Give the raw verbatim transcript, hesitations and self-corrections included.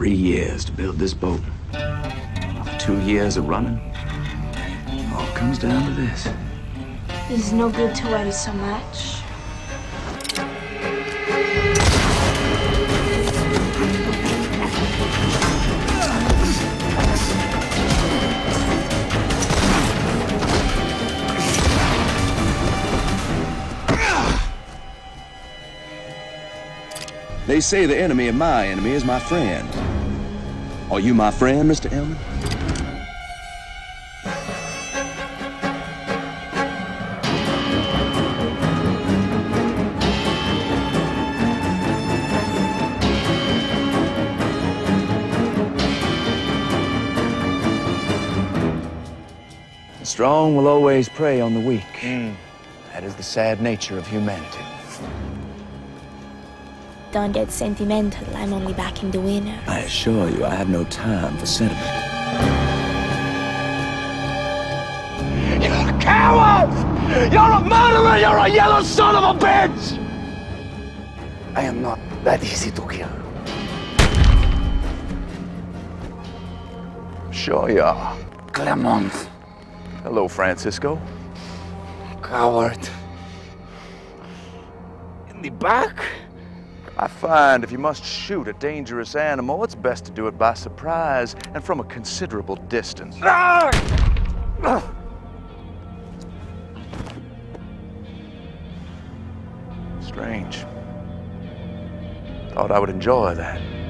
Three years to build this boat. After two years of running, it all comes down to this. It's no good to worry so much. They say the enemy of my enemy is my friend. Are you my friend, Mister Elman? The strong will always prey on the weak. Mm. That is the sad nature of humanity. Don't get sentimental. I'm only backing the winner. I assure you, I have no time for sentiment. You're a coward! You're a murderer! You're a yellow son of a bitch! I am not that easy to kill. Sure you are. Clemens. Hello, Francisco. Coward. In the back? I find if you must shoot a dangerous animal, it's best to do it by surprise and from a considerable distance. Ah! Strange. Thought I would enjoy that.